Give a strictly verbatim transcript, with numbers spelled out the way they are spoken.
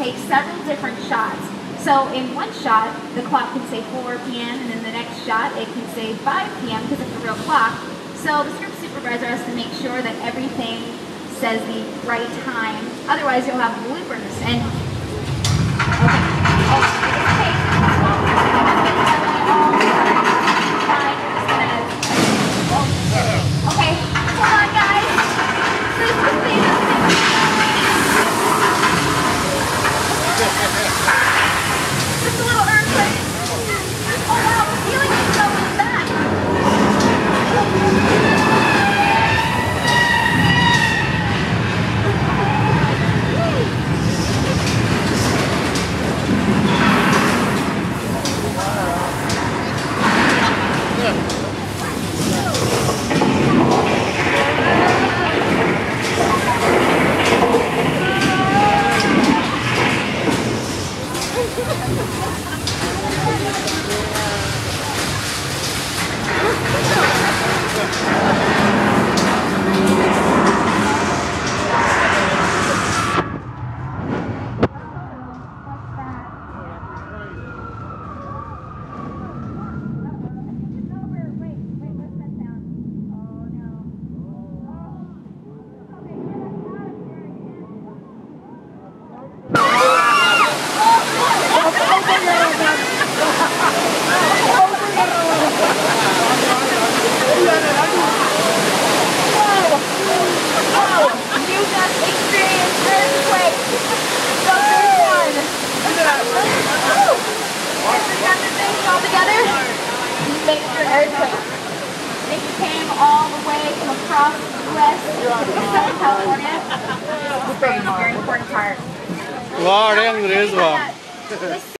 take several different shots. So in one shot, the clock can say four P M and in the next shot, it can say five P M because it's a real clock. So the script supervisor has to make sure that everything says the right time. Otherwise, you'll have bloopers. And okay. Oh, okay. Okay, hold on, guys. Please, please, please. Just a little earthquake. Oh wow, the ceiling is going back. It came all the way from across the U S to Southern California. It's a very, very important part. Wow,